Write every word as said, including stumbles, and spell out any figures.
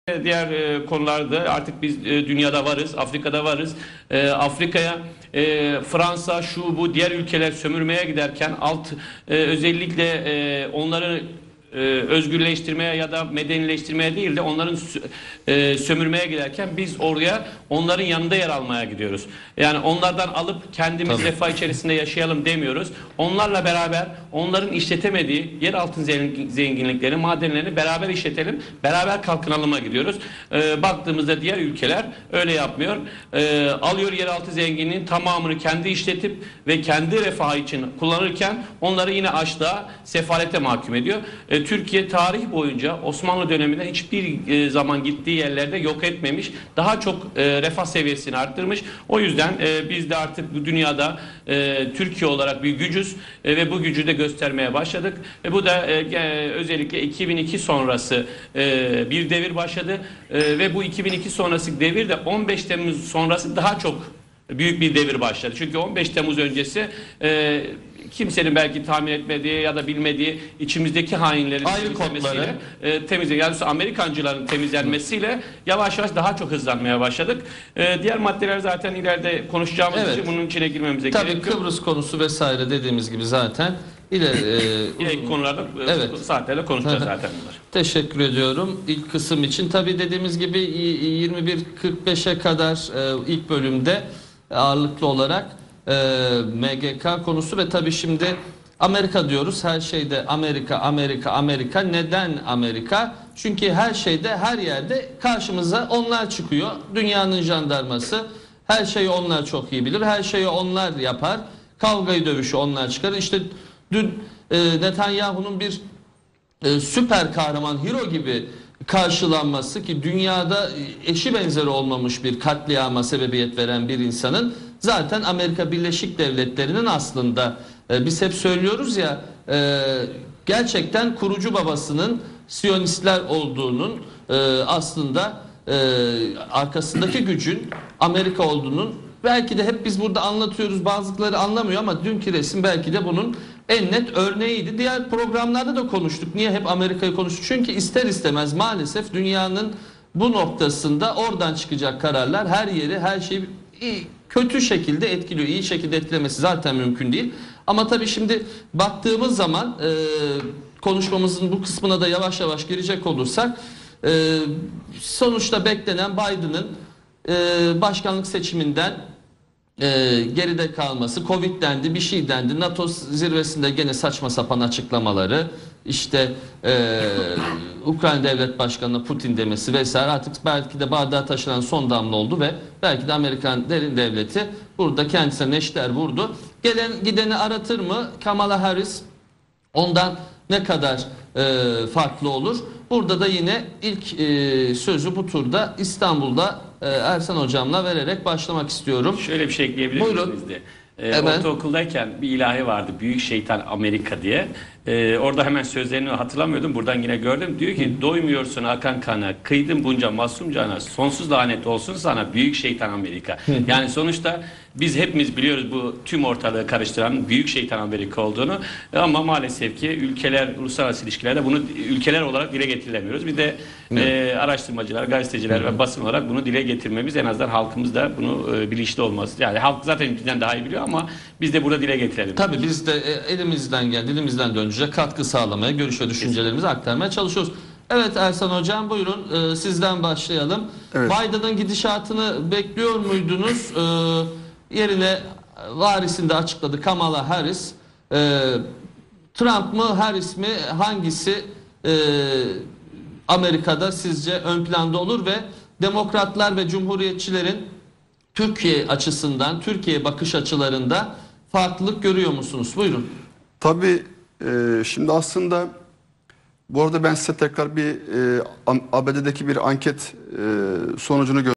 Diğer e, konularda artık biz e, dünyada varız, Afrika'da varız. E, Afrika'ya e, Fransa, şu bu diğer ülkeler sömürmeye giderken alt e, özellikle e, onları e, özgürleştirmeye ya da medenileştirmeye değil de onların e, sömürmeye giderken biz oraya onların yanında yer almaya gidiyoruz. Yani onlardan alıp kendimiz Tabii. refah içerisinde yaşayalım demiyoruz. Onlarla beraber onların işletemediği yeraltı zenginliklerini, madenlerini beraber işletelim, beraber kalkınalıma gidiyoruz. E, baktığımızda diğer ülkeler öyle yapmıyor. E, alıyor yeraltı zenginliğinin tamamını kendi işletip ve kendi refahı için kullanırken onları yine açlığa, sefalete mahkum ediyor. E, Türkiye tarih boyunca Osmanlı döneminde hiçbir e, zaman gittiği yerlerde yok etmemiş. Daha çok e, refah seviyesini arttırmış. O yüzden e, biz de artık bu dünyada e, Türkiye olarak bir gücüz e, ve bu gücü de göstermeye başladık. E, bu da e, özellikle iki bin iki sonrası e, bir devir başladı e, ve bu iki bin iki sonrası devir de on beş Temmuz sonrası daha çok büyük bir devir başladı. Çünkü on beş Temmuz öncesi e, kimsenin belki tahmin etmediği ya da bilmediği içimizdeki hainlerin ayrı kodları e, temizle, yani Amerikancıların temizlenmesiyle yavaş yavaş daha çok hızlanmaya başladık. E, diğer maddeler zaten ileride konuşacağımız evet. için bunun içine girmemize Tabii gerek yok. Kıbrıs konusu vesaire dediğimiz gibi zaten ileri e, İleriki konularda evet. saatlerle konuşacağız zaten bunlar. Teşekkür ediyorum ilk kısım için. Tabii dediğimiz gibi yirmi bir kırk beşe kadar e, ilk bölümde ağırlıklı olarak e, M G K konusu ve tabii şimdi Amerika diyoruz. Her şeyde Amerika, Amerika, Amerika. Neden Amerika? Çünkü her şeyde, her yerde karşımıza onlar çıkıyor. Dünyanın jandarması. Her şeyi onlar çok iyi bilir. Her şeyi onlar yapar. Kavgayı, dövüşü onlar çıkarır. İşte dün e, Netanyahu'nun bir e, süper kahraman, hero gibi karşılanması, ki dünyada eşi benzeri olmamış bir katliama sebebiyet veren bir insanın zaten Amerika Birleşik Devletleri'nin aslında e, biz hep söylüyoruz ya e, gerçekten kurucu babasının Siyonistler olduğunun e, aslında e, arkasındaki gücün Amerika olduğunun, belki de hep biz burada anlatıyoruz, bazıları anlamıyor ama dünkü resim belki de bunun en net örneğiydi. Diğer programlarda da konuştuk. Niye hep Amerika'yı konuştuk? Çünkü ister istemez maalesef dünyanın bu noktasında oradan çıkacak kararlar her yeri, her şeyi iyi, kötü şekilde etkiliyor. İyi şekilde etkilemesi zaten mümkün değil. Ama tabii şimdi baktığımız zaman e, konuşmamızın bu kısmına da yavaş yavaş girecek olursak e, sonuçta beklenen Biden'ın e, başkanlık seçiminden Ee, geride kalması, Covid dendi, bir şey dendi, NATO zirvesinde gene saçma sapan açıklamaları, işte e, Ukrayna Devlet Başkanı'na Putin demesi vesaire, artık belki de bardağa taşıran son damla oldu ve belki de Amerikan derin devleti burada kendisine neşter vurdu. Gelen gideni aratır mı? Kamala Harris ondan ne kadar e, farklı olur? Burada da yine ilk e, sözü bu turda İstanbul'da e, Ersan Hocam'la vererek başlamak istiyorum. Şöyle bir şey ekleyebilir misiniz de? Ee, evet. Ortaokuldayken bir ilahi vardı, Büyük Şeytan Amerika diye. Ee, orada hemen sözlerini hatırlamıyordum. Buradan yine gördüm. Diyor ki, Hı. doymuyorsun akan kana, kıydın bunca masum cana, sonsuz lanet olsun sana Büyük Şeytan Amerika. Hı. Yani sonuçta biz hepimiz biliyoruz bu tüm ortalığı karıştıran Büyük Şeytan Amerika olduğunu. Ama maalesef ki ülkeler, uluslararası ilişkilerde bunu ülkeler olarak dile getirilemiyoruz. Bir de e, araştırmacılar, gazeteciler Hı. ve basın olarak bunu dile getirmemiz, en azından halkımız da bunu e, bilinçli olması. Yani halk zaten bizden daha iyi biliyor ama biz de burada dile getirelim. Tabii biz de elimizden gel, dilimizden dönünce katkı sağlamaya, görüş ve düşüncelerimizi aktarmaya çalışıyoruz. Evet Ersan Hocam, buyurun e, sizden başlayalım. Evet. Biden'ın gidişatını bekliyor muydunuz? E, yerine varisini de açıkladı, Kamala Harris. E, Trump mı, Harris mi, hangisi e, Amerika'da sizce ön planda olur ve demokratlar ve cumhuriyetçilerin Türkiye açısından, Türkiye bakış açılarında farklılık görüyor musunuz? Buyurun. Tabii e, şimdi aslında bu arada ben size tekrar bir e, A B D'deki bir anket e, sonucunu göstereyim.